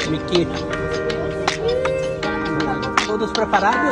Miki. Todos preparados?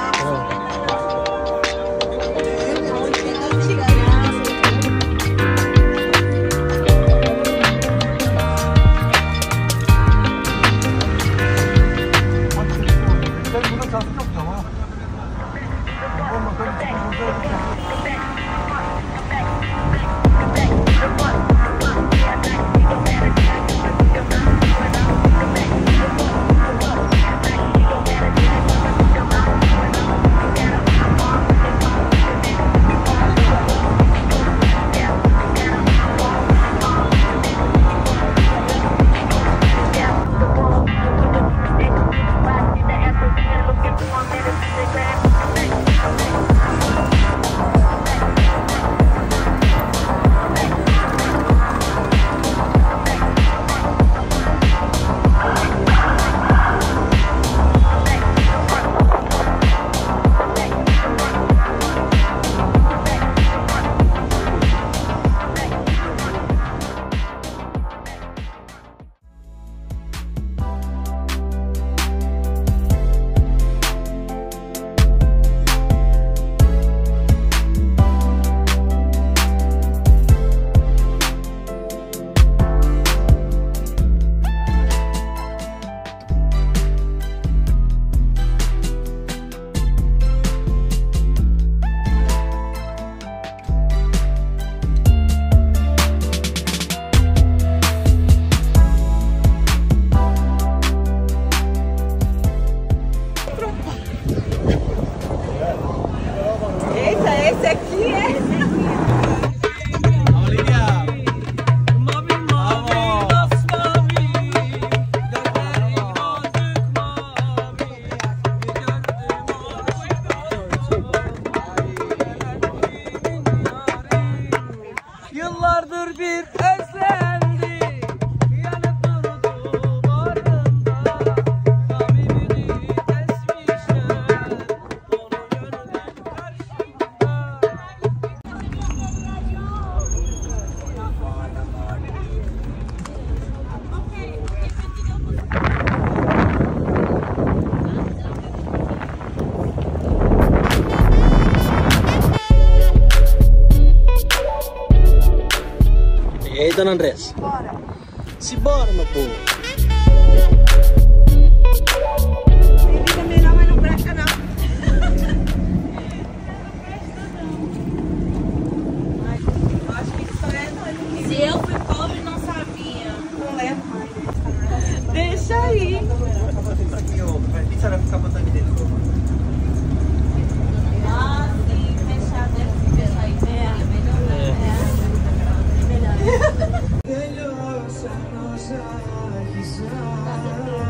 Yıllardır bir özlendi, yanıp durdu bağrımda. Samimini kesmişler, onu gördüm karşımda. E aí, Dona Andressa? Bora. Simbora, meu povo. Bebida melhor, mas não presta não. Acho que isso é... Se eu fui pobre, não sabia. Não levo mais. Deixa aí. Ah, sim, fechar, deve se fechar aí. É melhor.